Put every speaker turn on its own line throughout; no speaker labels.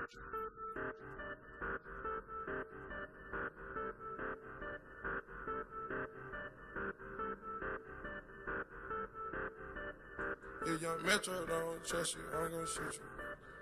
If young Metro don't trust you, I'm gonna shoot you.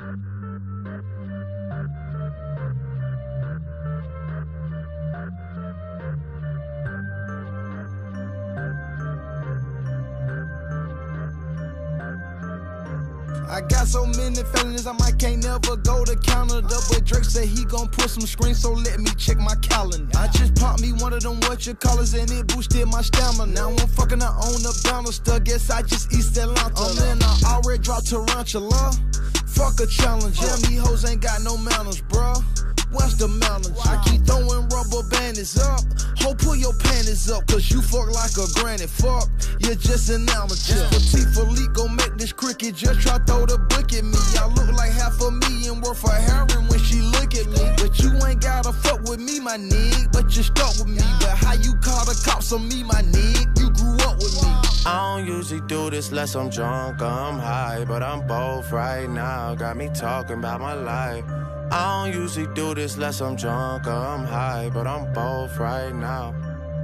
I got so many felonies, I might can't never go to Canada. But Drake said he gon' put some screens, so let me check my calendar. I just popped me one of them whatchamacallits and it boosted my stamina. Now I'm fucking I own a banister, guess I just East Atlanta. Man, I already dropped Tarantula. Fuck a challenge, yeah, me hoes ain't got no manners, bruh. What's the manners? I keep throwing rubber bandits up. Ho, pull your panties up, cause you fuck like a granny. Fuck, you're just an amateur. Petit Philippe gon' make this cricket, just try throw the book at me. I look like $500,000 worth of heroin when she look at me. But you ain't gotta fuck with me, my nigga, but you stuck with me. But how you call the cops on me, my nigga? You grew up with me.
I don't usually do this unless I'm drunk or I'm high, but I'm both right now, got me talking about my life. I don't usually do this unless I'm drunk or I'm high, but I'm both right now.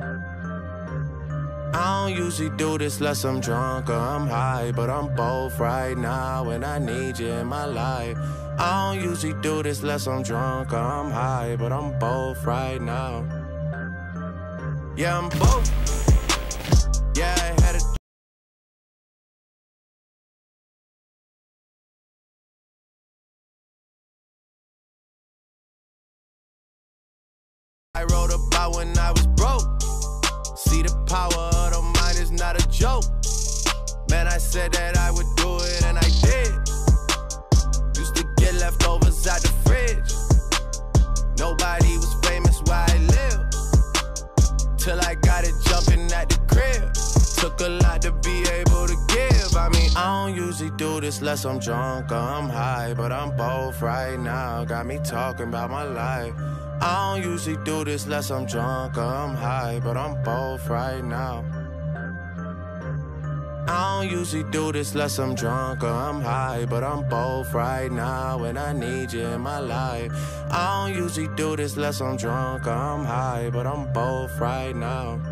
I don't usually do this unless I'm drunk or I'm high, but I'm both right now, and I need you in my life. I don't usually do this unless I'm drunk or I'm high, but I'm both right now. Yeah, I'm both. Yeah, I had a I wrote about when I was broke. See, the power of the mind is not a joke. Man, I said that I would do it and I did. Used to get leftovers out the fridge. Nobody was famous where I lived, till I got it jumping at the crib. Took a lot to be able to give. I mean, I don't usually do this unless I'm drunk or I'm high, but I'm both right now, got me talking about my life. I don't usually do this unless I'm drunk or I'm high, but I'm both right now. I don't usually do this unless I'm drunk or I'm high, but I'm both right now, and I need you in my life. I don't usually do this unless I'm drunk or I'm high, but I'm both right now.